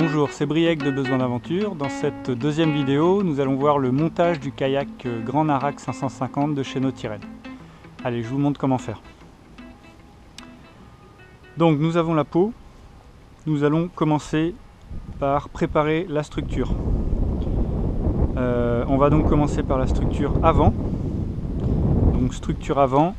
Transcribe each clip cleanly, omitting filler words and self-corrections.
Bonjour, c'est Briec de Besoin d'Aventure. Dans cette deuxième vidéo, nous allons voir le montage du kayak Grand Narac 550 de chez Naughty-Red. Allez, je vous montre comment faire. Donc nous avons la peau. Nous allons commencer par préparer la structure. On va donc commencer par la structure avant. Donc structure avant,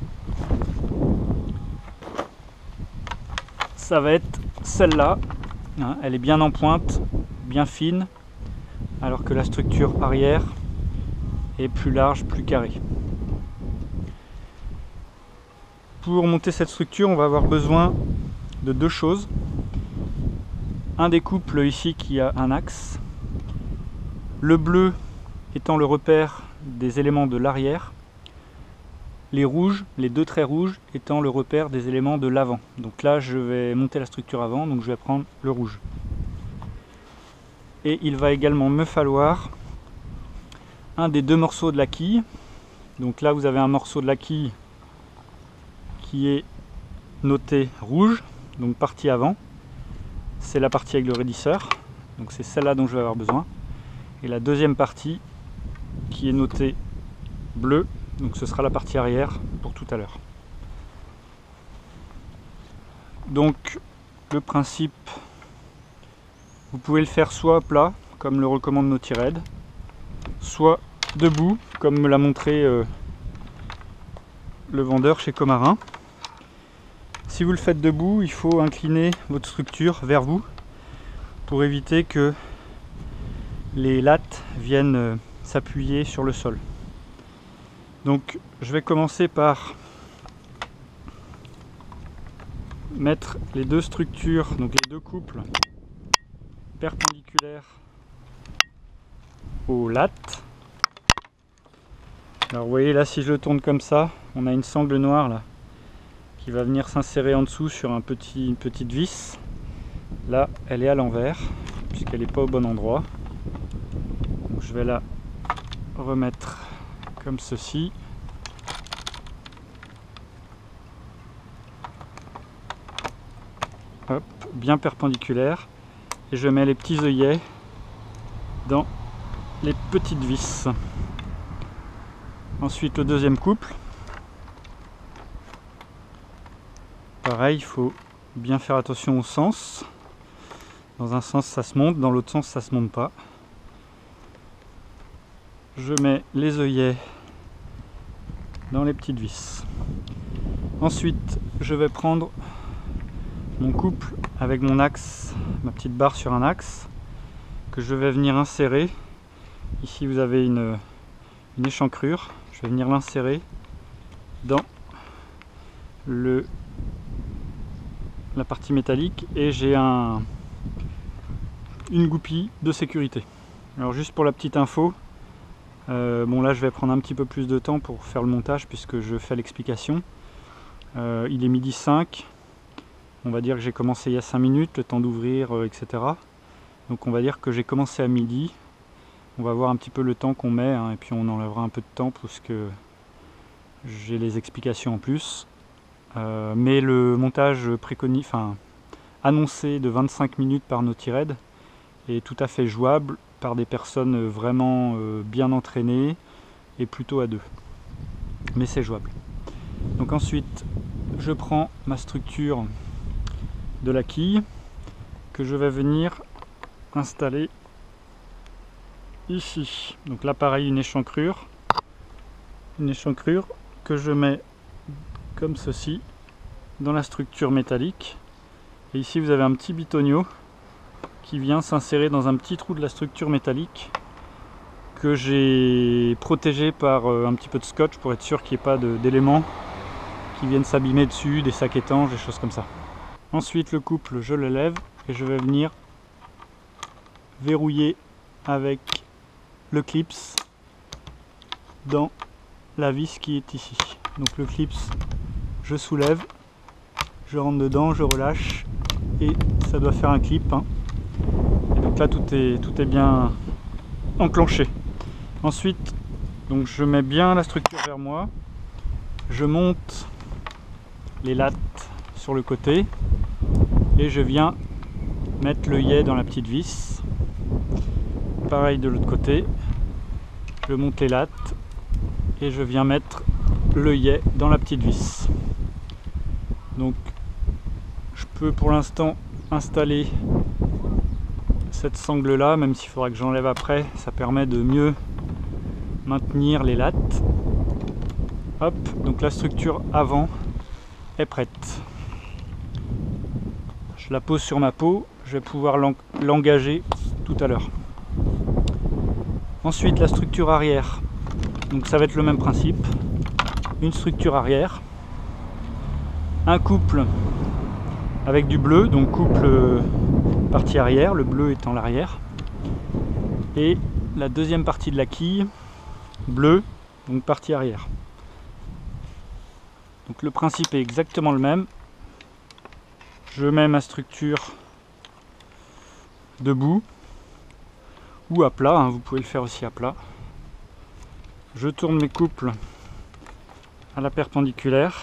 ça va être celle-là. Elle est bien en pointe, bien fine, alors que la structure arrière est plus large, plus carrée. Pour monter cette structure, on va avoir besoin de deux choses. Un des couples ici qui a un axe, le bleu étant le repère des éléments de l'arrière, les rouges, les deux traits rouges étant le repère des éléments de l'avant. Donc là je vais monter la structure avant, donc je vais prendre le rouge. Et il va également me falloir un des deux morceaux de la quille. Donc là vous avez un morceau de la quille qui est noté rouge, donc partie avant. C'est la partie avec le raidisseur, donc c'est celle-là dont je vais avoir besoin. Et la deuxième partie qui est notée bleu, donc ce sera la partie arrière pour tout à l'heure. Donc le principe, vous pouvez le faire soit plat, comme le recommande Naughty-Red, soit debout, comme me l'a montré le vendeur chez Comarin. Si vous le faites debout, il faut incliner votre structure vers vous pour éviter que les lattes viennent s'appuyer sur le sol. Donc je vais commencer par mettre les deux structures, donc les deux couples perpendiculaires aux lattes. Alors vous voyez là, si je le tourne comme ça, on a une sangle noire là qui va venir s'insérer en dessous sur une petite vis. Là elle est à l'envers puisqu'elle n'est pas au bon endroit. Donc je vais la remettre comme ceci. Hop, bien perpendiculaire. Et je mets les petits œillets dans les petites vis. Ensuite le deuxième couple. Pareil, il faut bien faire attention au sens. Dans un sens ça se monte, dans l'autre sens ça se monte pas. Je mets les œillets dans les petites vis. Ensuite, je vais prendre mon couple avec mon axe, ma petite barre sur un axe, que je vais venir insérer. Ici, vous avez une échancrure. Je vais venir l'insérer dans la partie métallique et j'ai une goupille de sécurité. Alors juste pour la petite info, bon là je vais prendre un petit peu plus de temps pour faire le montage puisque je fais l'explication. Il est midi 5, on va dire que j'ai commencé il y a 5 minutes, le temps d'ouvrir, etc. Donc on va dire que j'ai commencé à midi. On va voir un petit peu le temps qu'on met, hein, et puis on enlèvera un peu de temps parce que j'ai les explications en plus. Mais le montage annoncé de 25 minutes par Naughty-Red est tout à fait jouable par des personnes vraiment bien entraînées et plutôt à deux. Mais c'est jouable. Donc ensuite, je prends ma structure de la quille que je vais venir installer ici. Donc là pareil, une échancrure que je mets comme ceci dans la structure métallique. Et ici vous avez un petit bitonio qui vient s'insérer dans un petit trou de la structure métallique que j'ai protégé par un petit peu de scotch pour être sûr qu'il n'y ait pas d'éléments qui viennent s'abîmer dessus, des sacs étanches, des choses comme ça. Ensuite le couple, je le lève et je vais venir verrouiller avec le clips dans la vis qui est ici. Donc le clips, je soulève, je rentre dedans, je relâche et ça doit faire un clip, hein. Et donc là tout est bien enclenché. Ensuite, donc je mets bien la structure vers moi, je monte les lattes sur le côté et je viens mettre l'œillet dans la petite vis. Pareil de l'autre côté, je monte les lattes et je viens mettre l'œillet dans la petite vis. Donc je peux pour l'instant installer cette sangle là, même s'il faudra que j'enlève après. Ça permet de mieux maintenir les lattes. Hop, donc la structure avant est prête. Je la pose sur ma peau, je vais pouvoir l'engager tout à l'heure. Ensuite la structure arrière, donc ça va être le même principe. Une structure arrière, un couple avec du bleu, donc couple partie arrière, le bleu étant l'arrière, et la deuxième partie de la quille, bleu, donc partie arrière. Donc le principe est exactement le même. Je mets ma structure debout ou à plat, hein, vous pouvez le faire aussi à plat. Je tourne mes couples à la perpendiculaire.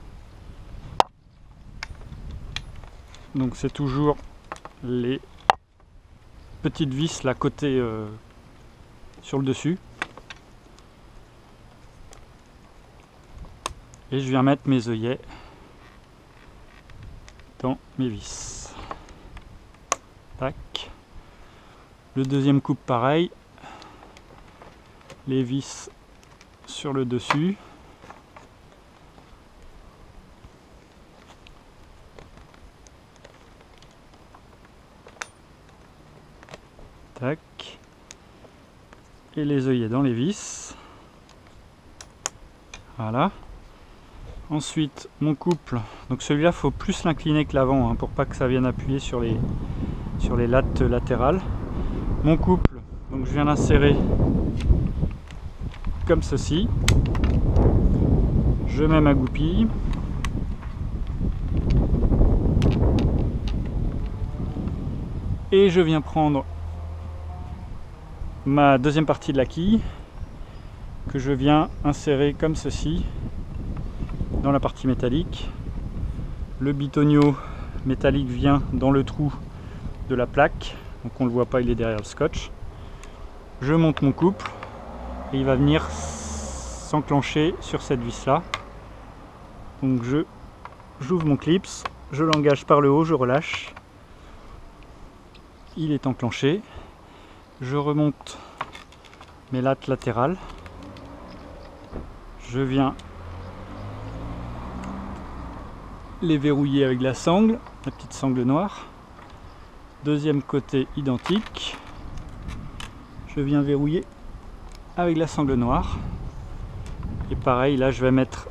Donc c'est toujours les petites vis là côté sur le dessus. Et je viens mettre mes œillets dans mes vis. Tac. Le deuxième coupe pareil. Les vis sur le dessus. Tac. Et les œillets dans les vis. Voilà. Ensuite, mon couple, donc celui-là, il faut plus l'incliner que l'avant, hein, pour pas que ça vienne appuyer sur les lattes latérales. Mon couple, donc je viens l'insérer comme ceci. Je mets ma goupille. Et je viens prendre ma deuxième partie de la quille, que je viens insérer comme ceci. Dans la partie métallique, le bitonio métallique vient dans le trou de la plaque, donc on ne le voit pas, il est derrière le scotch. Je monte mon couple et il va venir s'enclencher sur cette vis là. Donc j'ouvre mon clips, je l'engage par le haut, je relâche, il est enclenché. Je remonte mes lattes latérales, je viens les verrouiller avec la sangle, la petite sangle noire. Deuxième côté identique. Je viens verrouiller avec la sangle noire. Et pareil, là je vais mettre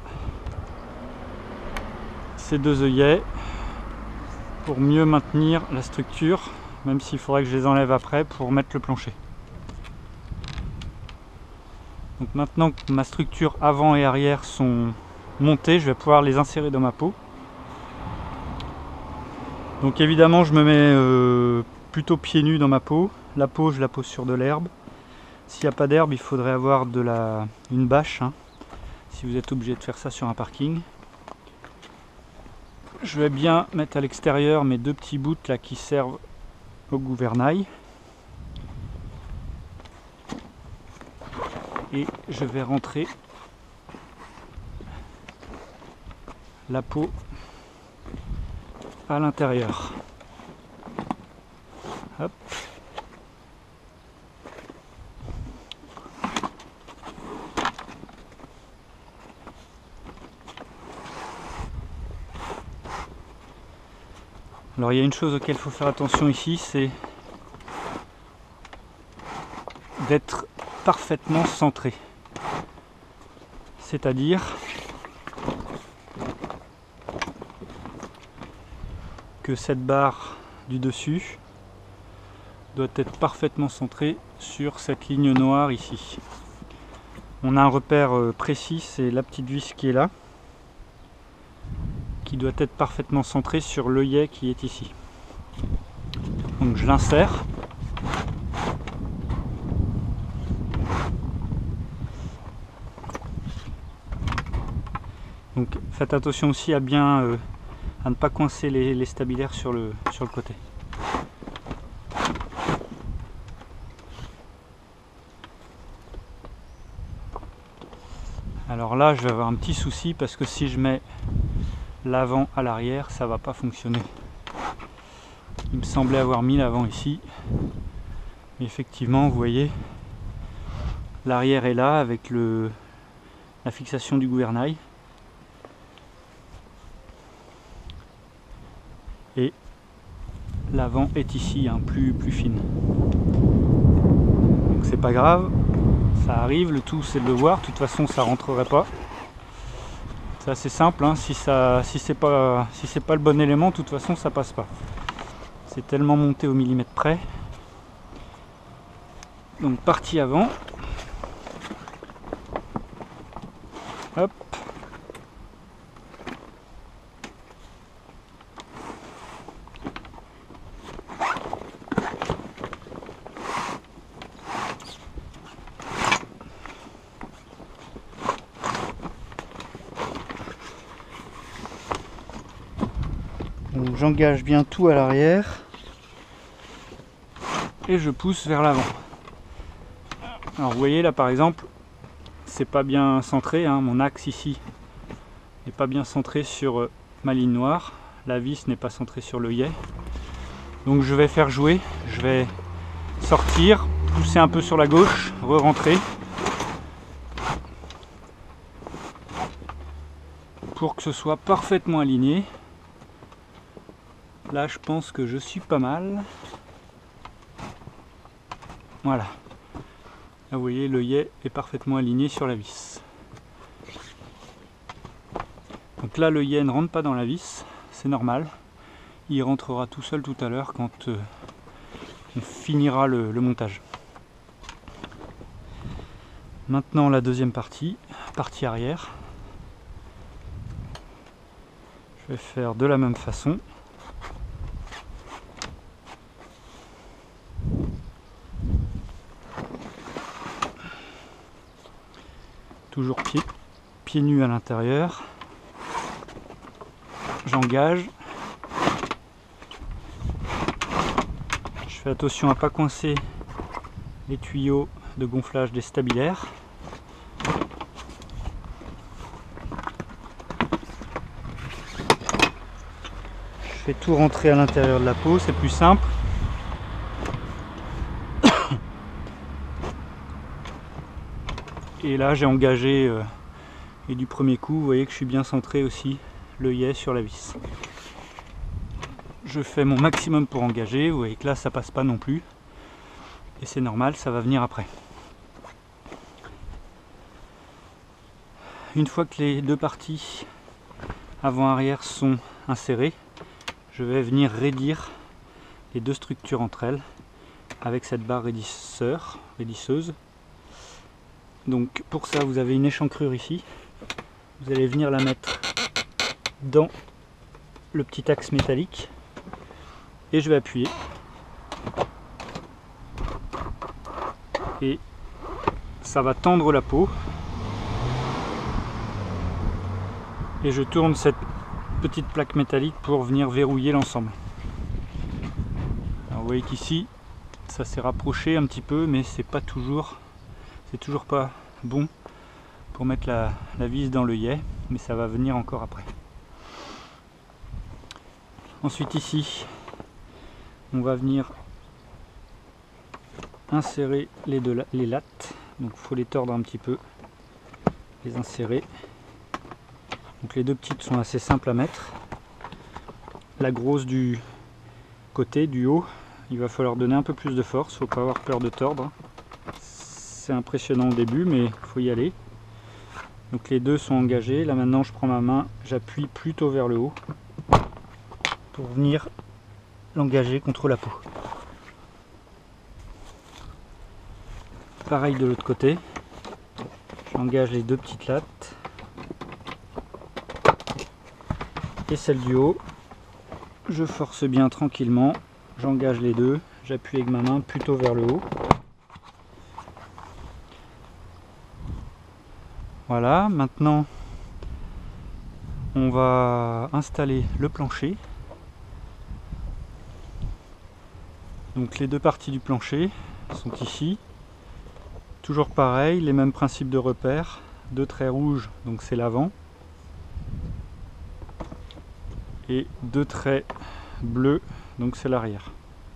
ces deux œillets pour mieux maintenir la structure, même s'il faudrait que je les enlève après pour mettre le plancher. Donc maintenant que ma structure avant et arrière sont montées, je vais pouvoir les insérer dans ma peau. Donc évidemment je me mets plutôt pieds nus dans ma peau. La peau je la pose sur de l'herbe. S'il n'y a pas d'herbe, il faudrait avoir une bâche, hein, si vous êtes obligé de faire ça sur un parking. Je vais bien mettre à l'extérieur mes deux petits bouts là qui servent au gouvernail. Et je vais rentrer la peau à l'intérieur. Hop. Alors il y a une chose auquel il faut faire attention ici, c'est d'être parfaitement centré. C'est-à-dire que cette barre du dessus doit être parfaitement centrée sur cette ligne noire ici. On a un repère précis, c'est la petite vis qui est là, qui doit être parfaitement centrée sur l'œillet qui est ici. Donc je l'insère. Donc faites attention aussi à bien à ne pas coincer les stabilaires sur le côté. Alors là je vais avoir un petit souci parce que si je mets l'avant à l'arrière, ça va pas fonctionner. Il me semblait avoir mis l'avant ici, mais effectivement vous voyez, l'arrière est là avec la fixation du gouvernail, et l'avant est ici, hein, plus fine. Donc c'est pas grave, ça arrive, le tout c'est de le voir, de toute façon ça rentrerait pas. C'est assez simple, hein. Si c'est pas le bon élément, de toute façon ça passe pas. C'est tellement monté au millimètre près. Donc partie avant. Hop. J'engage bien tout à l'arrière et je pousse vers l'avant. Alors vous voyez là par exemple, c'est pas bien centré, hein, mon axe ici n'est pas bien centré sur ma ligne noire, la vis n'est pas centrée sur l'œillet. Donc je vais faire jouer, je vais sortir, pousser un peu sur la gauche, re-rentrer pour que ce soit parfaitement aligné. Là je pense que je suis pas mal. Voilà. Là vous voyez, l'œillet est parfaitement aligné sur la vis. Donc là l'œillet ne rentre pas dans la vis, c'est normal. Il rentrera tout seul tout à l'heure quand on finira le montage. Maintenant la deuxième partie arrière. Je vais faire de la même façon. Toujours pieds nus à l'intérieur. J'engage. Je fais attention à ne pas coincer les tuyaux de gonflage des stabilaires. Je fais tout rentrer à l'intérieur de la peau, c'est plus simple. Et là j'ai engagé, et du premier coup vous voyez que je suis bien centré aussi, l'œillet sur la vis. Je fais mon maximum pour engager, vous voyez que là ça passe pas non plus. Et c'est normal, ça va venir après. Une fois que les deux parties avant-arrière sont insérées, je vais venir raidir les deux structures entre elles avec cette barre raidisseuse. Donc pour ça vous avez une échancrure ici, vous allez venir la mettre dans le petit axe métallique et je vais appuyer et ça va tendre la peau et je tourne cette petite plaque métallique pour venir verrouiller l'ensemble. Alors vous voyez qu'ici ça s'est rapproché un petit peu, mais c'est toujours pas bon pour mettre la vis dans l'œillet, mais ça va venir encore après. Ensuite ici on va venir insérer les lattes, donc il faut les tordre un petit peu, les insérer. Donc les deux petites sont assez simples à mettre. La grosse du côté, du haut, il va falloir donner un peu plus de force, faut pas avoir peur de tordre. C'est impressionnant au début, mais il faut y aller. Donc les deux sont engagés. Là maintenant je prends ma main, j'appuie plutôt vers le haut pour venir l'engager contre la peau. Pareil de l'autre côté, j'engage les deux petites lattes et celle du haut, je force bien tranquillement, j'engage les deux, j'appuie avec ma main plutôt vers le haut. Voilà, maintenant on va installer le plancher. Donc les deux parties du plancher sont ici. Toujours pareil, les mêmes principes de repère. 2 traits rouges, donc c'est l'avant, et 2 traits bleus, donc c'est l'arrière.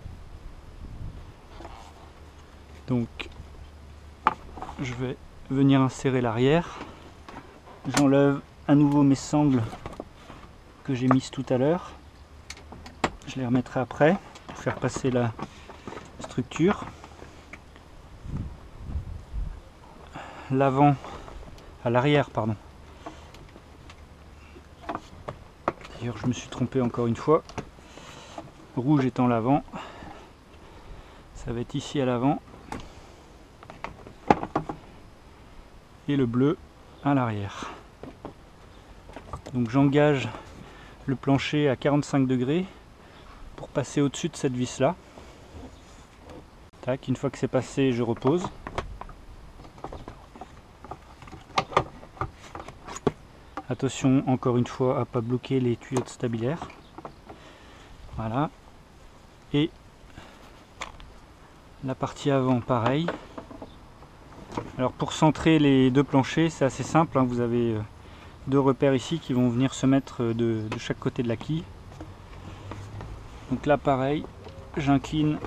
Donc je vais venir insérer l'arrière. J'enlève à nouveau mes sangles que j'ai mises tout à l'heure. Je les remettrai après pour faire passer la structure. L'avant à l'arrière, pardon. D'ailleurs, je me suis trompé encore une fois. Rouge étant l'avant, ça va être ici à l'avant, et le bleu à l'arrière. Donc j'engage le plancher à 45 degrés pour passer au-dessus de cette vis là. Tac, une fois que c'est passé, je repose. Attention encore une fois à ne pas bloquer les tuyaux de stabilaire. Voilà. Et la partie avant pareil. Alors pour centrer les deux planchers, c'est assez simple, hein. Vous avez 2 repères ici qui vont venir se mettre de chaque côté de la quille. Donc là pareil, j'incline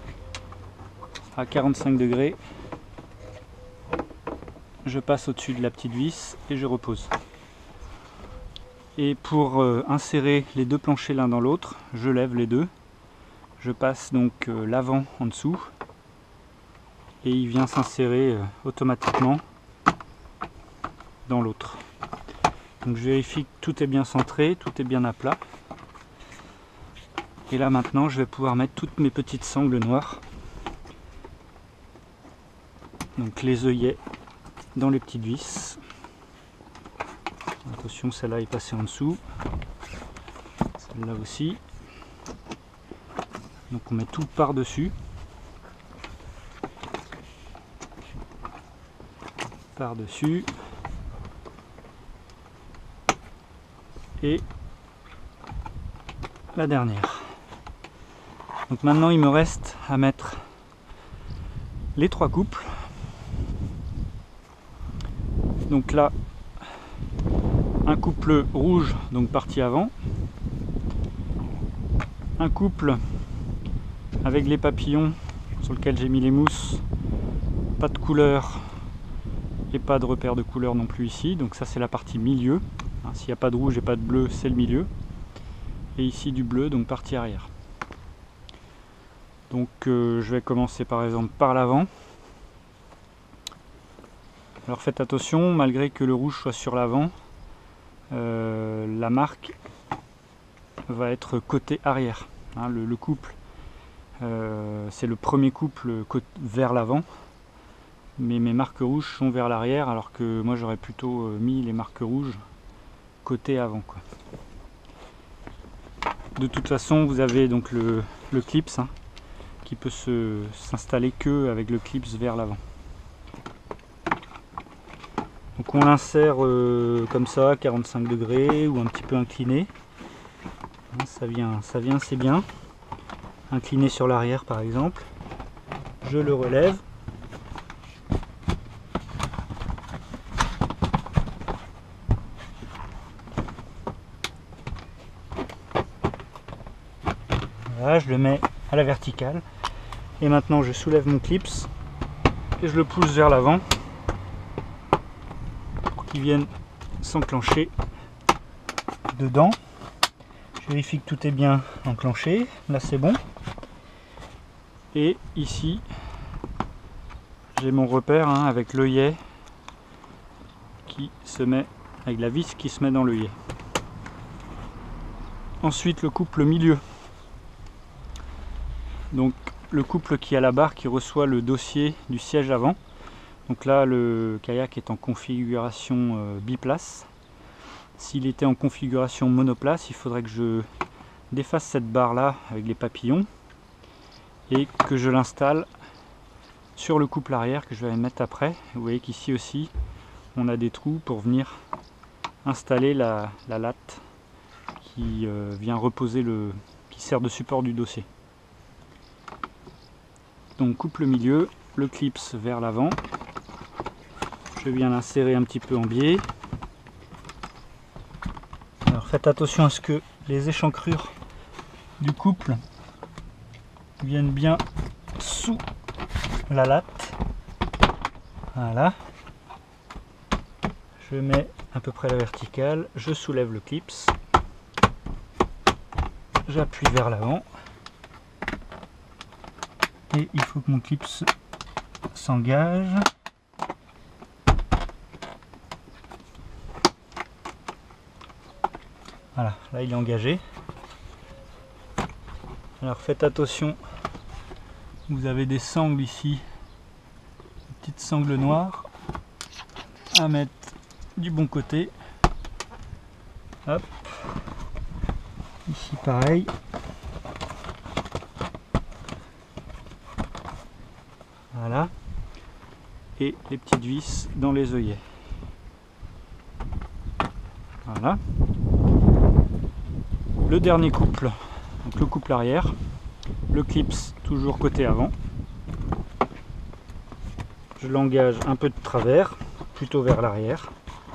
à 45 degrés. Je passe au-dessus de la petite vis et je repose. Et pour insérer les 2 planchers l'un dans l'autre, je lève les deux. Je passe donc l'avant en dessous. Et il vient s'insérer automatiquement dans l'autre. Donc je vérifie que tout est bien centré, tout est bien à plat. Et là maintenant je vais pouvoir mettre toutes mes petites sangles noires. Donc les œillets dans les petites vis. Attention, celle-là est passée en dessous. Celle-là aussi. Donc on met tout par-dessus. Par-dessus. Et la dernière. Donc maintenant il me reste à mettre les 3 couples. Donc là, un couple rouge, donc partie avant. Un couple avec les papillons sur lequel j'ai mis les mousses. Pas de couleur et pas de repère de couleur non plus ici. Donc ça c'est la partie milieu. S'il n'y a pas de rouge et pas de bleu, c'est le milieu. Et ici du bleu, donc partie arrière. Donc je vais commencer par exemple par l'avant. Alors faites attention, malgré que le rouge soit sur l'avant, la marque va être côté arrière. Hein, le couple, c'est le premier couple vers l'avant. Mais mes marques rouges sont vers l'arrière, alors que moi j'aurais plutôt mis les marques rouges côté avant, quoi. De toute façon, vous avez donc le clips, hein, qui peut s'installer que avec le clips vers l'avant. Donc on l'insère comme ça, 45 degrés ou un petit peu incliné. Ça vient assez bien. Incliné sur l'arrière par exemple. Je le relève. Voilà, je le mets à la verticale. Et maintenant je soulève mon clips et je le pousse vers l'avant pour qu'il vienne s'enclencher dedans. Je vérifie que tout est bien enclenché. Là c'est bon. Et ici j'ai mon repère, hein, avec l'œillet qui se met, avec la vis qui se met dans l'œillet. Ensuite le couple milieu. Donc le couple qui a la barre qui reçoit le dossier du siège avant. Donc là le kayak est en configuration biplace. S'il était en configuration monoplace, il faudrait que je défasse cette barre là avec les papillons et que je l'installe sur le couple arrière que je vais mettre après. Vous voyez qu'ici aussi on a des trous pour venir installer la latte qui vient reposer qui sert de support du dossier. Donc coupe le milieu, le clips vers l'avant. Je je viens l'insérer un petit peu en biais. Alors faites attention à ce que les échancrures du couple viennent bien sous la latte. Voilà. Je mets à peu près la verticale, je soulève le clips, j'appuie vers l'avant et il faut que mon clips s'engage. Voilà, là il est engagé. Alors faites attention, vous avez des sangles ici, des petites sangles noires à mettre du bon côté. Hop. Ici pareil. Voilà. Et les petites vis dans les œillets. Voilà. Le dernier couple, donc le couple arrière, le clips toujours côté avant. Je l'engage un peu de travers, plutôt vers l'arrière.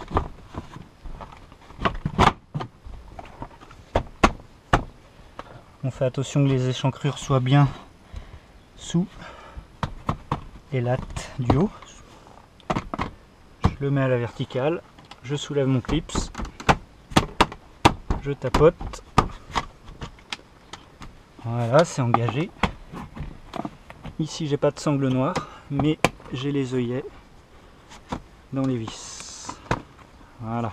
On fait attention que les échancrures soient bien sous les lattes du haut. Je le mets à la verticale, je soulève mon clips, je tapote. Voilà, c'est engagé. Ici, j'ai pas de sangle noire, mais j'ai les œillets dans les vis. Voilà.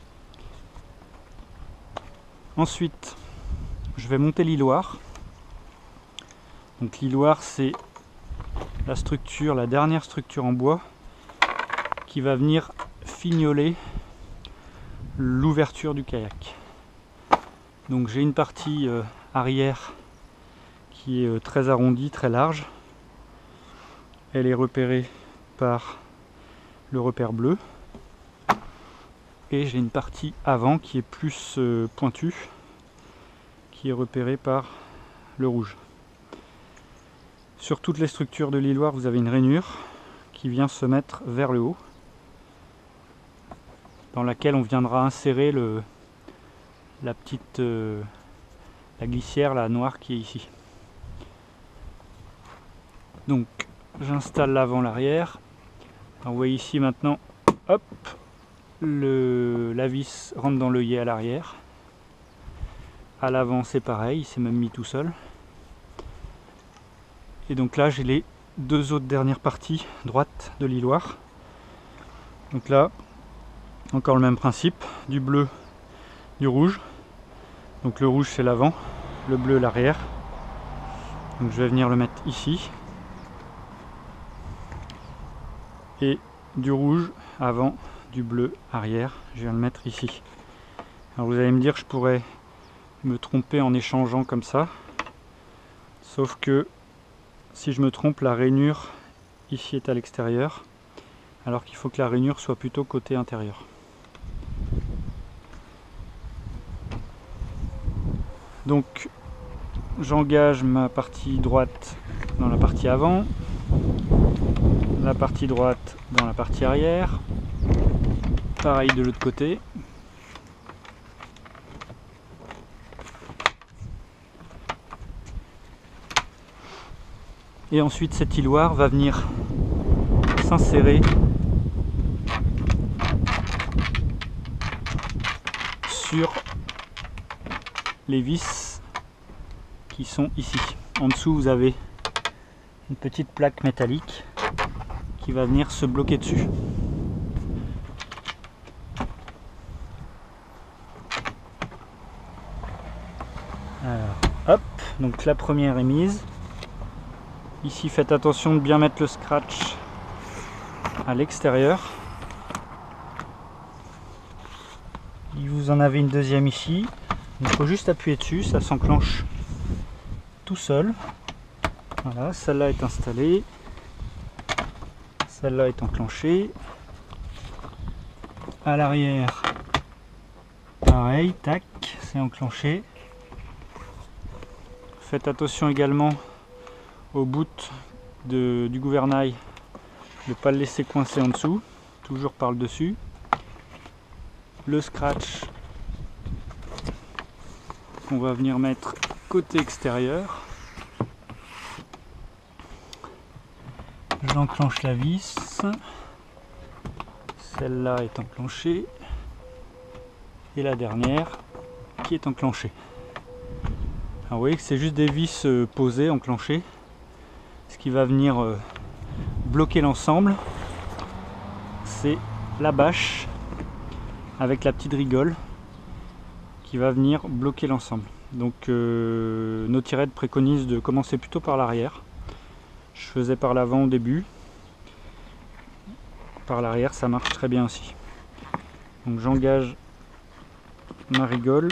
Ensuite, je vais monter l'hiloire. Donc l'hiloire, c'est la structure, la dernière structure en bois qui va venir fignoler l'ouverture du kayak. Donc j'ai une partie arrière qui est très arrondie, très large. Elle est repérée par le repère bleu. Et j'ai une partie avant qui est plus pointue, qui est repérée par le rouge. Sur toutes les structures de l'hiloire, vous avez une rainure qui vient se mettre vers le haut, dans laquelle on viendra insérer la glissière, la noire qui est ici. Donc j'installe l'avant, l'arrière. Vous voyez ici maintenant, hop, la vis rentre dans l'œillet à l'arrière. À l'avant c'est pareil, il s'est même mis tout seul. Et donc là j'ai les deux autres dernières parties droites de l'hiloire. Donc là, encore le même principe, du bleu, du rouge. Donc le rouge c'est l'avant, le bleu l'arrière. Donc je vais venir le mettre ici. Et du rouge avant, du bleu arrière, je viens le mettre ici. Alors vous allez me dire, je pourrais me tromper en échangeant comme ça, sauf que si je me trompe, la rainure ici est à l'extérieur, alors qu'il faut que la rainure soit plutôt côté intérieur. Donc j'engage ma partie droite dans la partie avant, la partie droite dans la partie arrière, pareil de l'autre côté. Et ensuite cette hiloire va venir s'insérer sur les vis qui sont ici. En dessous vous avez une petite plaque métallique qui va venir se bloquer dessus. Alors hop, donc la première est mise. Ici faites attention de bien mettre le scratch à l'extérieur. Vous en avez une deuxième ici. Il faut juste appuyer dessus, ça s'enclenche tout seul. Voilà, celle-là est installée. Celle-là est enclenchée. À l'arrière, pareil, tac, c'est enclenché. Faites attention également au bout du gouvernail, de ne pas le laisser coincer en dessous, toujours par le dessus. Le scratch qu'on va venir mettre côté extérieur. J'enclenche la vis. Celle-là est enclenchée. Et la dernière qui est enclenchée. Alors vous voyez que c'est juste des vis posées, enclenchées. Ce qui va venir bloquer l'ensemble, c'est la bâche avec la petite rigole qui va venir bloquer l'ensemble. Donc Naughty-Red préconise de commencer plutôt par l'arrière. Je faisais par l'avant au début. Par l'arrière ça marche très bien aussi. Donc j'engage ma rigole.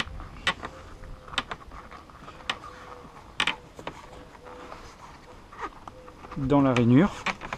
Dans la rainure.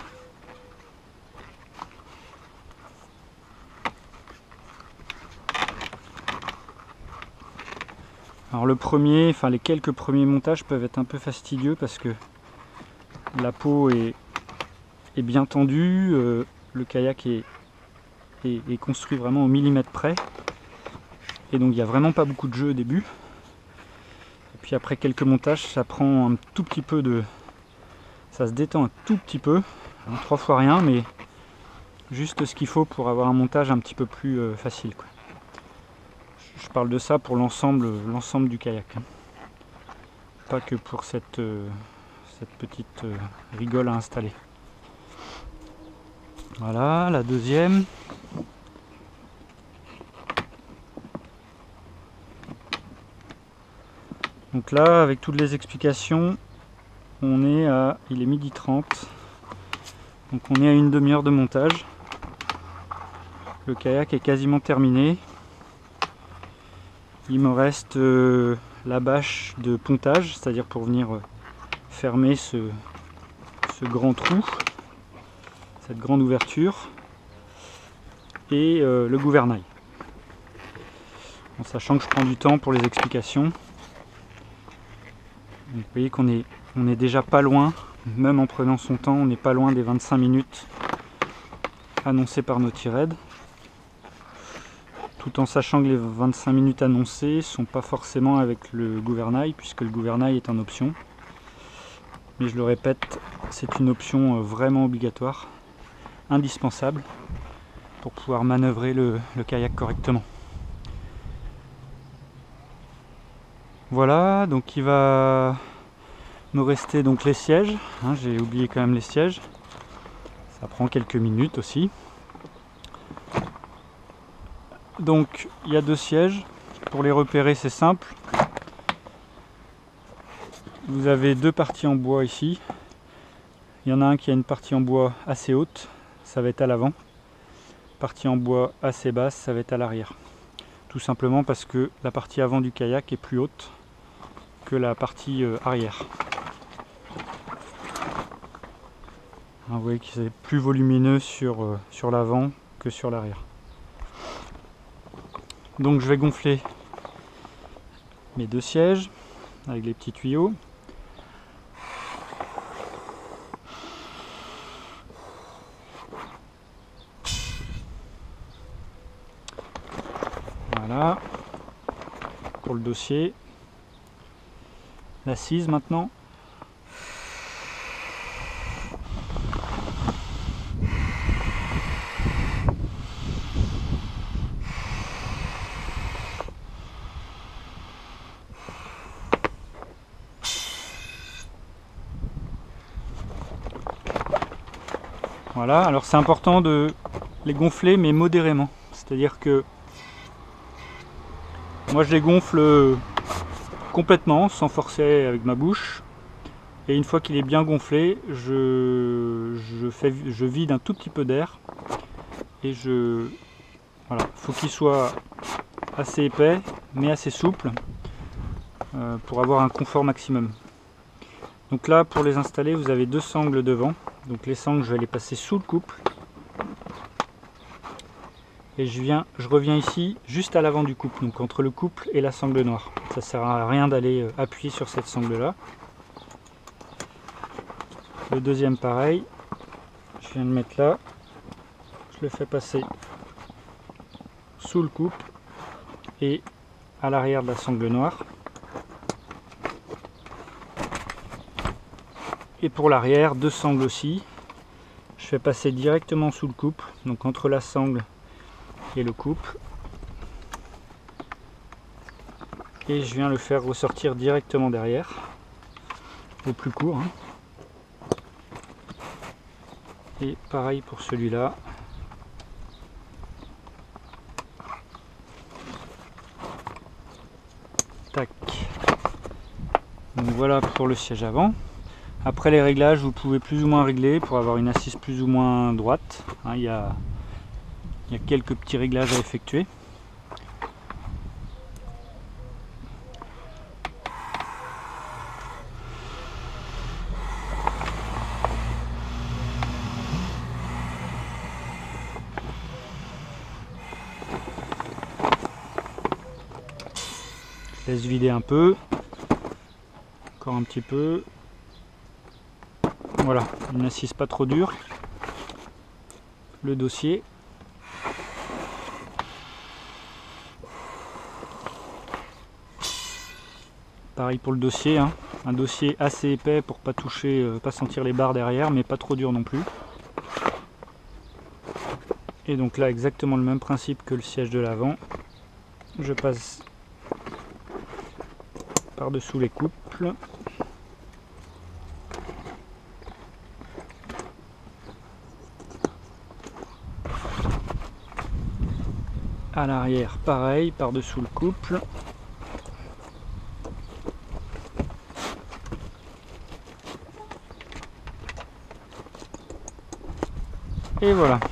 Alors les quelques premiers montages peuvent être un peu fastidieux parce que la peau est bien tendue, le kayak est construit vraiment au millimètre près, et donc il n'y a vraiment pas beaucoup de jeu au début. Et puis après quelques montages, ça prend un tout petit peu de... ça se détend un tout petit peu, 3 fois rien, mais juste ce qu'il faut pour avoir un montage un petit peu plus facile, quoi. Je parle de ça pour l'ensemble du kayak, hein. Pas que pour cette petite rigole à installer. Voilà, la deuxième. Donc là, avec toutes les explications, il est 12h30. Donc on est à une demi-heure de montage. Le kayak est quasiment terminé. Il me reste la bâche de pontage, c'est-à-dire pour venir fermer ce grand trou, cette grande ouverture, et le gouvernail. En sachant que je prends du temps pour les explications. Donc, vous voyez qu'on est déjà pas loin, même en prenant son temps, on n'est pas loin des 25 minutes annoncées par Naughty-Red. Tout en sachant que les 25 minutes annoncées ne sont pas forcément avec le gouvernail, puisque le gouvernail est en option. Mais je le répète, c'est une option vraiment obligatoire, indispensable, pour pouvoir manœuvrer le kayak correctement. Voilà, donc il va me rester donc les sièges, hein, j'ai oublié quand même les sièges, ça prend quelques minutes aussi. Donc il y a 2 sièges, pour les repérer c'est simple. Vous avez 2 parties en bois ici. Il y en a un qui a une partie en bois assez haute, ça va être à l'avant. Partie en bois assez basse, ça va être à l'arrière. Tout simplement parce que la partie avant du kayak est plus haute que la partie arrière. Vous voyez que c'est plus volumineux sur l'avant que sur l'arrière. Donc je vais gonfler mes 2 sièges avec les petits tuyaux. Voilà pour le dossier. L'assise maintenant. Voilà, alors c'est important de les gonfler mais modérément. C'est-à-dire que moi je les gonfle complètement sans forcer avec ma bouche. Et une fois qu'il est bien gonflé, je vide un tout petit peu d'air. Et voilà, faut qu'il soit assez épais mais assez souple pour avoir un confort maximum. Donc là pour les installer vous avez 2 sangles devant. Donc les sangles je vais les passer sous le couple. Et je reviens ici juste à l'avant du couple, donc entre le couple et la sangle noire. Ça sert à rien d'aller appuyer sur cette sangle là. Le deuxième pareil, je viens de mettre là, je le fais passer sous le couple et à l'arrière de la sangle noire. Et pour l'arrière, 2 sangles aussi. Je fais passer directement sous le couple, donc entre la sangle et le couple. Et je viens le faire ressortir directement derrière, au plus court. Hein. Et pareil pour celui-là. Tac. Donc voilà pour le siège avant. Après les réglages, vous pouvez plus ou moins régler pour avoir une assise plus ou moins droite. Hein, il y a quelques petits réglages à effectuer. Je laisse vider un peu. Encore un petit peu. Voilà, une assise pas trop dure. Le dossier. Pareil pour le dossier, hein. Un dossier assez épais pour pas toucher, pas sentir les barres derrière, mais pas trop dur non plus. Et donc là, exactement le même principe que le siège de l'avant. Je passe par-dessous les couples. À l'arrière, pareil, par-dessous le couple. Et voilà.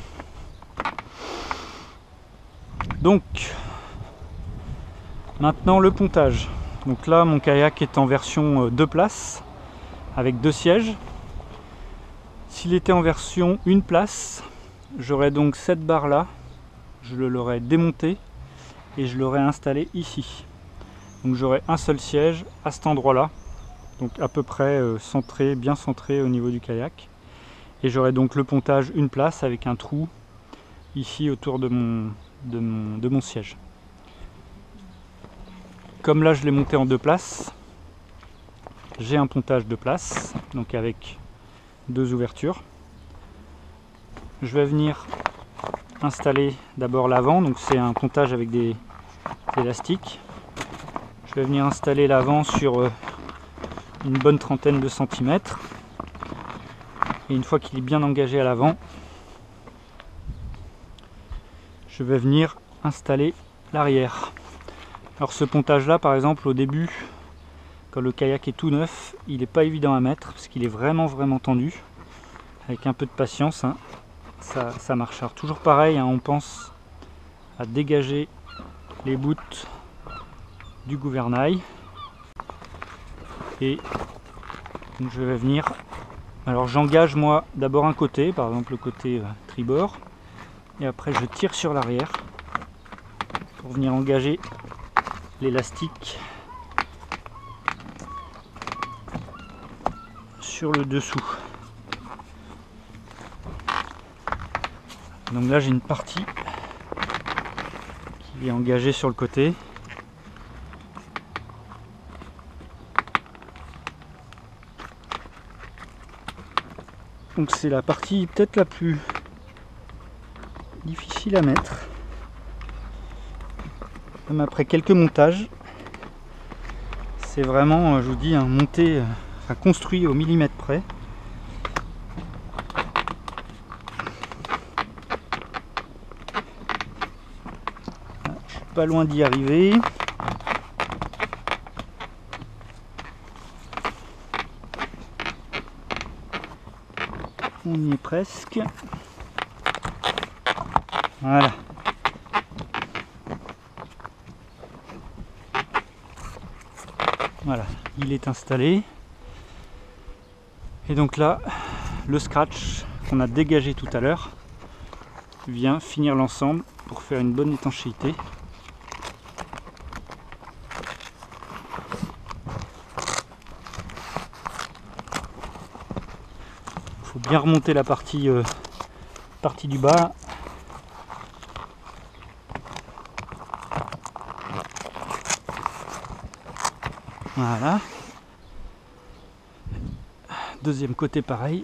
Donc, maintenant le pontage. Donc là, mon kayak est en version 2 places, avec 2 sièges. S'il était en version 1 place, j'aurais donc cette barre là. Je l'aurais démonté et je l'aurais installé ici. Donc j'aurais un seul siège à cet endroit là, donc à peu près centré, bien centré au niveau du kayak. Et j'aurais donc le pontage 1 place avec un trou ici autour de mon siège. Comme là je l'ai monté en 2 places, j'ai un pontage 2 places, donc avec 2 ouvertures. Je vais venir installer d'abord l'avant, donc c'est un pontage avec des élastiques. Je vais venir installer l'avant sur une bonne trentaine de centimètres. Et une fois qu'il est bien engagé à l'avant, je vais venir installer l'arrière. Alors ce pontage là, par exemple, au début, quand le kayak est tout neuf, il n'est pas évident à mettre parce qu'il est vraiment tendu. Avec un peu de patience, hein, ça marche. Alors toujours pareil, hein, on pense à dégager les bouts du gouvernail. Et donc je vais venir. Alors j'engage moi d'abord un côté, par exemple le côté tribord, et après je tire sur l'arrière pour venir engager l'élastique sur le dessous. Donc là j'ai une partie qui est engagée sur le côté. Donc c'est la partie peut-être la plus difficile à mettre. Même après quelques montages, c'est vraiment, je vous dis, un monté, enfin construit au millimètre près. Je suis pas loin d'y arriver. On y est presque. Voilà. Voilà, il est installé. Et donc là, le scratch qu'on a dégagé tout à l'heure vient finir l'ensemble pour faire une bonne étanchéité. Il faut bien remonter la partie du bas. Voilà. Deuxième côté pareil.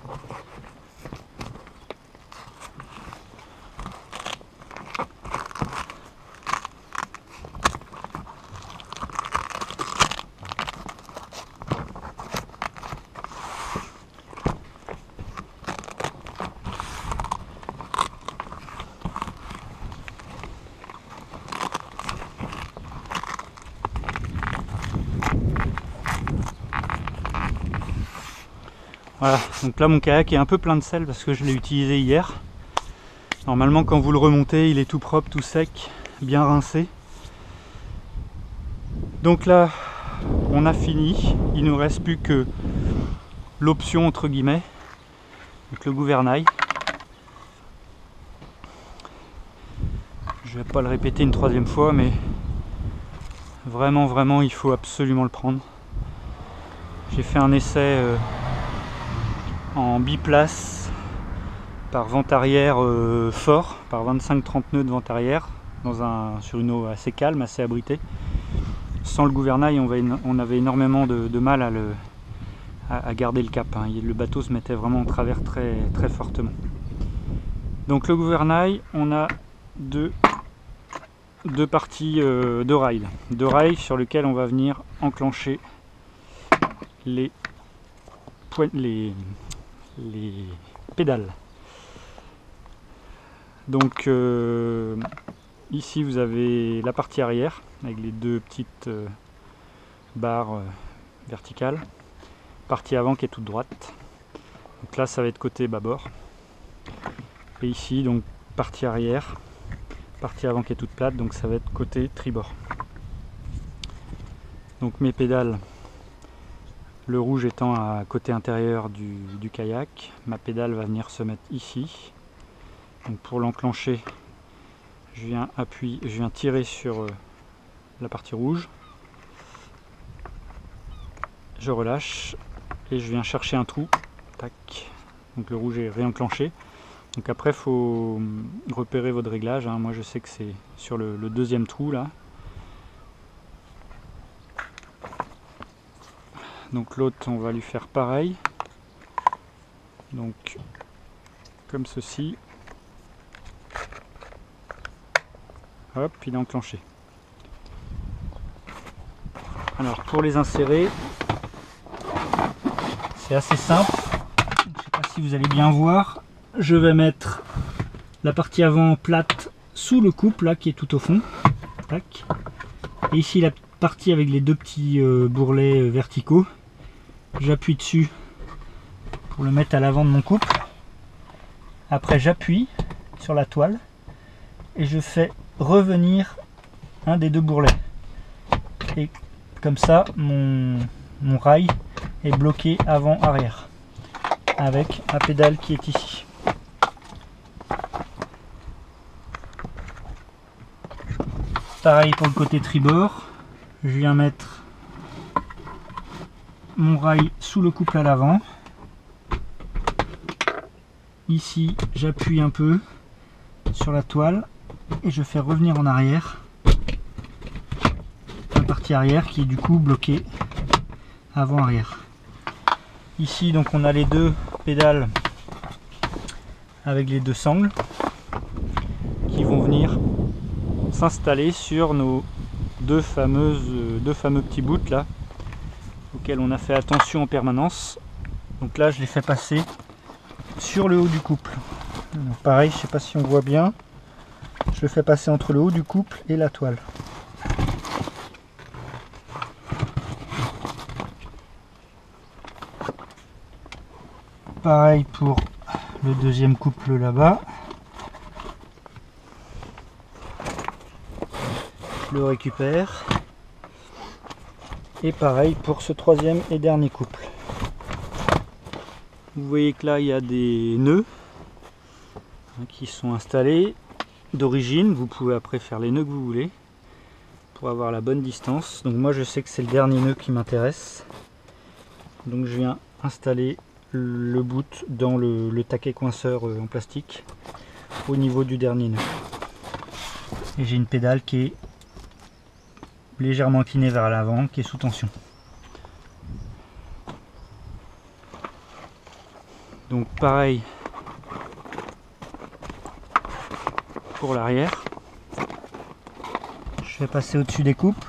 Voilà, donc là mon kayak est un peu plein de sel parce que je l'ai utilisé hier. Normalement quand vous le remontez, il est tout propre, tout sec, bien rincé. Donc là, on a fini. Il ne nous reste plus que l'option entre guillemets, donc le gouvernail. Je vais pas le répéter une troisième fois, mais vraiment il faut absolument le prendre. J'ai fait un essai en biplace par vent arrière fort, par 25-30 nœuds de vent arrière, sur une eau assez calme, assez abritée. Sans le gouvernail, on avait énormément de mal à garder le cap, hein. Le bateau se mettait vraiment en travers très fortement. Donc le gouvernail, on a deux parties de rails sur lesquelles on va venir enclencher les pédales. Donc ici vous avez la partie arrière avec les deux petites barres verticales, partie avant qui est toute droite. Donc là ça va être côté bâbord, et ici donc partie arrière, partie avant qui est toute plate, donc ça va être côté tribord. Donc mes pédales, le rouge étant à côté intérieur du kayak, ma pédale va venir se mettre ici. Donc pour l'enclencher, je viens tirer sur la partie rouge, je relâche et je viens chercher un trou. Tac. Donc le rouge est réenclenché. Donc après il faut repérer votre réglage, hein. Moi je sais que c'est sur le deuxième trou là. Donc l'autre on va lui faire pareil. Donc comme ceci. Hop, il est enclenché. Alors pour les insérer, c'est assez simple. Je ne sais pas si vous allez bien voir. Je vais mettre la partie avant plate sous le couple là qui est tout au fond. Tac. Et ici la partie avec les deux petits bourrelets verticaux. J'appuie dessus pour le mettre à l'avant de mon couple. Après j'appuie sur la toile et je fais revenir un des deux bourrelets. Et comme ça mon rail est bloqué avant-arrière avec la pédale qui est ici. Pareil pour le côté tribord, je viens mettre mon rail sous le couple à l'avant. Ici j'appuie un peu sur la toile et je fais revenir en arrière la partie arrière qui est du coup bloquée avant-arrière. Ici donc on a les deux pédales avec les deux sangles qui vont venir s'installer sur nos deux fameux petits bouts là auxquels on a fait attention en permanence. Donc là je les fais passer sur le haut du couple. Donc pareil, je sais pas si on voit bien, je le fais passer entre le haut du couple et la toile. Pareil pour le deuxième couple là-bas. Je le récupère. Et pareil pour ce troisième et dernier couple. Vous voyez que là il y a des nœuds qui sont installés d'origine. Vous pouvez après faire les nœuds que vous voulez pour avoir la bonne distance. Donc moi je sais que c'est le dernier nœud qui m'intéresse. Donc je viens installer le bout dans le taquet coinceur en plastique au niveau du dernier nœud. Et j'ai une pédale qui est légèrement incliné vers l'avant, qui est sous tension. Donc pareil pour l'arrière. Je vais passer au-dessus des couples.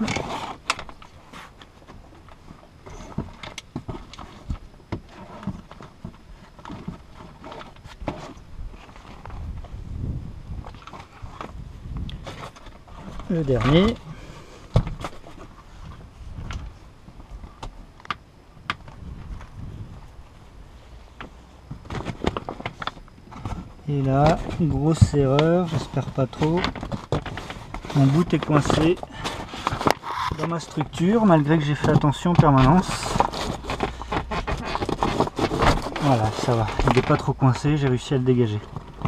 Le dernier. Et là, grosse erreur, j'espère pas trop. Mon bout est coincé dans ma structure, malgré que j'ai fait attention en permanence. Voilà, ça va, il n'est pas trop coincé, j'ai réussi à le dégager.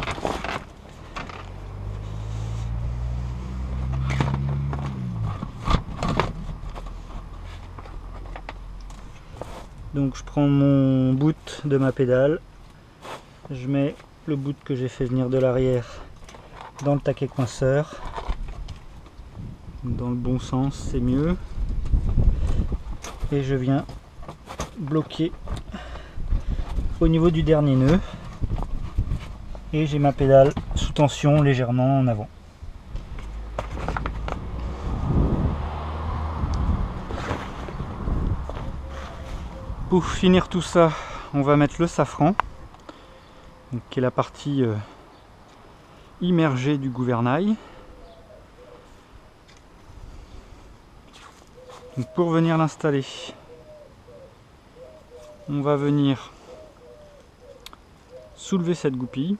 Donc je prends mon boot de ma pédale, je mets le boot que j'ai fait venir de l'arrière dans le taquet coinceur. Dans le bon sens, c'est mieux. Et je viens bloquer au niveau du dernier nœud. Et j'ai ma pédale sous tension légèrement en avant. Pour finir tout ça, on va mettre le safran, donc, qui est la partie immergée du gouvernail. Donc, pour venir l'installer, on va venir soulever cette goupille.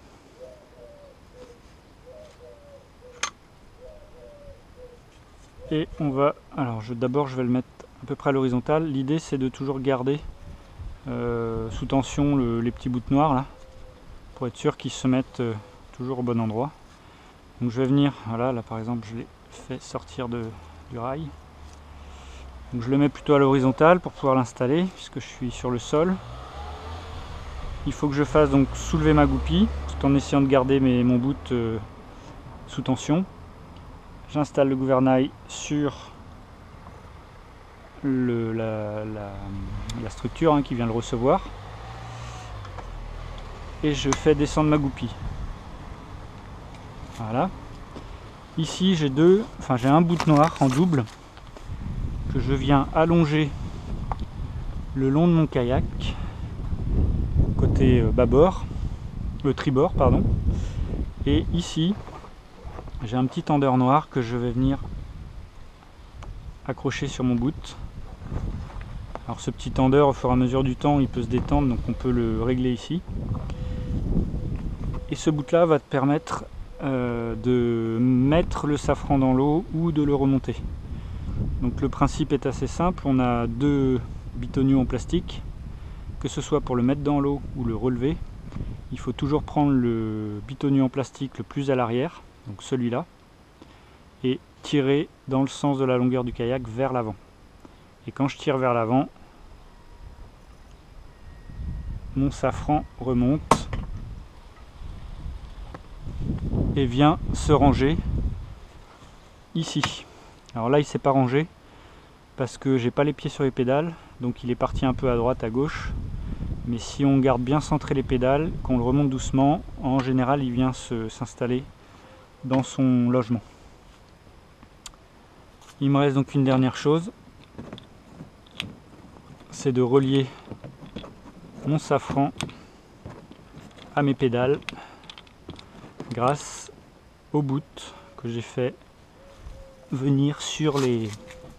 Et on va, alors d'abord je vais le mettre à peu près à l'horizontale. L'idée c'est de toujours garder sous tension les petits bouts noirs là, pour être sûr qu'ils se mettent toujours au bon endroit. Donc je vais venir, voilà, là par exemple je l'ai fait sortir du rail. Donc je le mets plutôt à l'horizontale pour pouvoir l'installer, puisque je suis sur le sol. Il faut que je fasse donc soulever ma goupille, tout en essayant de garder mon boot sous tension. J'installe le gouvernail sur la structure qui vient le recevoir. Et je fais descendre ma goupille. Voilà. Ici j'ai un bout noir en double que je viens allonger le long de mon kayak, côté bâbord, tribord pardon. Et ici j'ai un petit tendeur noir que je vais venir accrocher sur mon boot. Alors ce petit tendeur, au fur et à mesure du temps, il peut se détendre, donc on peut le régler ici. Et ce bout là va te permettre de mettre le safran dans l'eau ou de le remonter. Donc le principe est assez simple, on a deux bitonniaux en plastique, que ce soit pour le mettre dans l'eau ou le relever, il faut toujours prendre le bitonniau en plastique le plus à l'arrière, donc celui-là, et tirer dans le sens de la longueur du kayak vers l'avant. Et quand je tire vers l'avant, mon safran remonte et vient se ranger ici. Alors là il s'est pas rangé parce que j'ai pas les pieds sur les pédales, donc il est parti un peu à droite, à gauche. Mais si on garde bien centré les pédales, qu'on le remonte doucement, en général il vient s'installer dans son logement. Il me reste donc une dernière chose, c'est de relier mon safran à mes pédales grâce au bout que j'ai fait venir sur les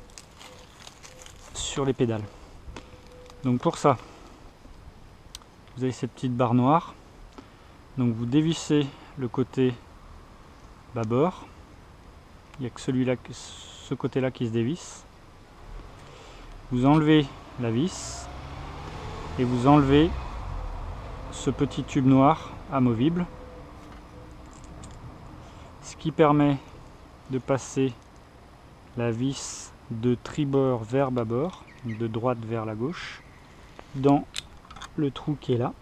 pédales. Donc pour ça, vous avez cette petite barre noire, donc vous dévissez le côté bâbord, il n'y a que ce côté là qui se dévisse, vous enlevez la vis et vous enlevez ce petit tube noir amovible, ce qui permet de passer la vis de tribord vers bâbord, de droite vers la gauche, dans le trou qui est là.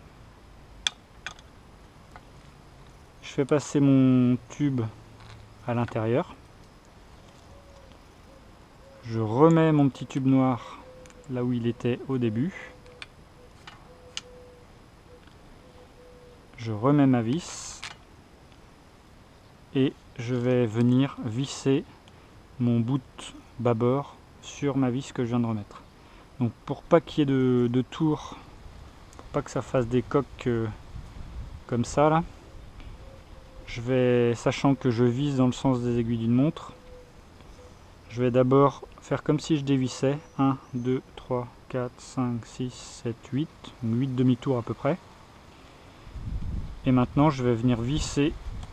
Je fais passer mon tube à l'intérieur. Je remets mon petit tube noir là où il était au début. Je remets ma vis et je vais venir visser mon bout bâbord sur ma vis que je viens de remettre. Donc pour pas qu'il y ait de tours, pour pas que ça fasse des coques comme ça là, je vais, sachant que je vise dans le sens des aiguilles d'une montre, je vais d'abord faire comme si je dévissais 1, 2, 3, 4, 5, 6, 7, 8, 8 demi-tours à peu près. Et maintenant je vais venir visser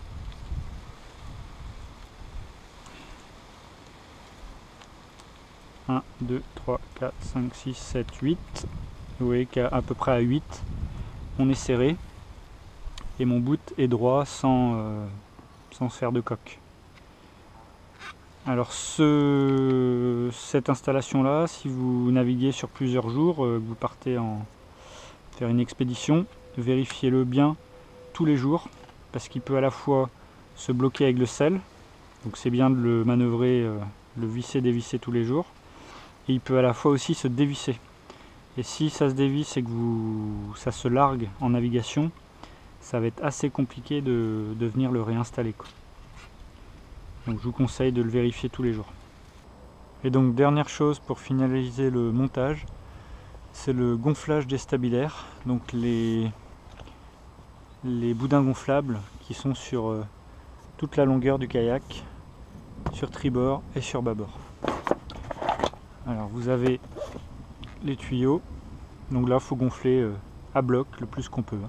« 1, 2, 3, 4, 5, 6, 7, 8 ». Vous voyez qu'à peu près à 8, on est serré. Et mon bout est droit sans faire de coque. Alors cette installation là, si vous naviguez sur plusieurs jours, que vous partez faire une expédition, vérifiez-le bien tous les jours, parce qu'il peut à la fois se bloquer avec le sel, donc c'est bien de le manœuvrer, le visser, dévisser tous les jours, et il peut à la fois aussi se dévisser. Et si ça se dévisse et que ça se largue en navigation, ça va être assez compliqué de venir le réinstaller, quoi. Donc je vous conseille de le vérifier tous les jours. Et donc dernière chose pour finaliser le montage, c'est le gonflage des stabilaires, donc les boudins gonflables qui sont sur toute la longueur du kayak, sur tribord et sur bâbord. Alors vous avez les tuyaux, donc là il faut gonfler à bloc le plus qu'on peut.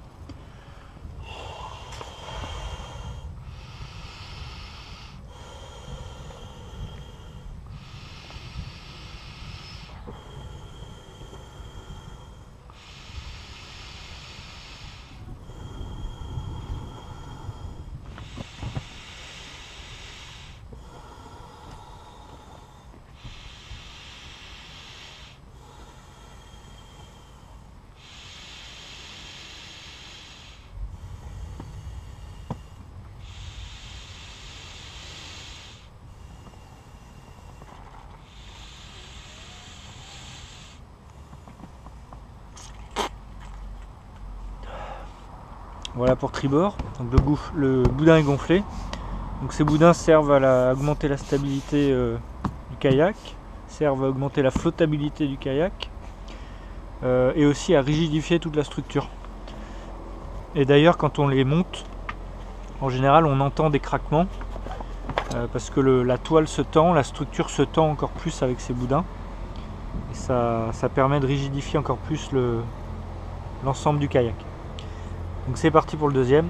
Voilà pour tribord, donc le boudin est gonflé. Donc ces boudins servent à augmenter la stabilité du kayak, servent à augmenter la flottabilité du kayak et aussi à rigidifier toute la structure. Et d'ailleurs quand on les monte, en général on entend des craquements parce que la toile se tend, la structure se tend encore plus avec ces boudins. Et ça permet de rigidifier encore plus l'ensemble du kayak. Donc c'est parti pour le deuxième.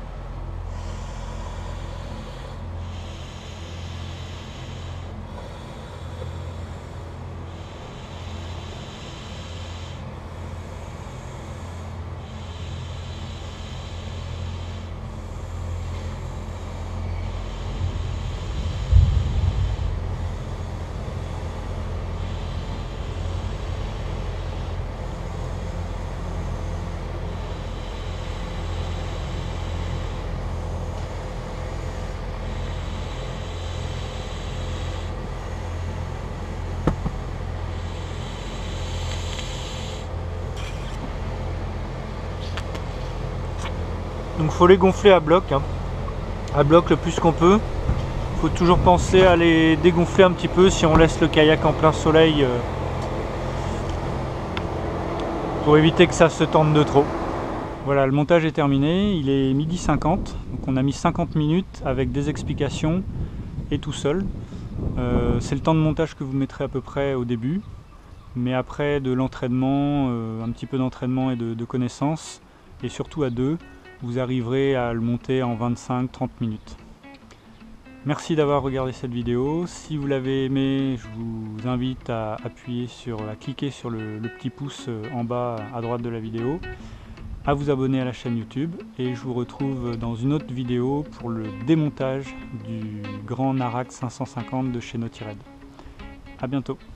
Donc faut les gonfler à bloc, hein. À bloc le plus qu'on peut. Il faut toujours penser à les dégonfler un petit peu si on laisse le kayak en plein soleil pour éviter que ça se tende de trop. Voilà, le montage est terminé, il est 12h50, donc on a mis 50 minutes avec des explications et tout seul. C'est le temps de montage que vous mettrez à peu près au début, mais après de l'entraînement, un petit peu d'entraînement et de connaissances, et surtout à deux, vous arriverez à le monter en 25-30 minutes. Merci d'avoir regardé cette vidéo. Si vous l'avez aimé, je vous invite à cliquer sur le petit pouce en bas à droite de la vidéo, à vous abonner à la chaîne YouTube, et je vous retrouve dans une autre vidéo pour le démontage du grand Narak 550 de chez Naughty Red. A bientôt.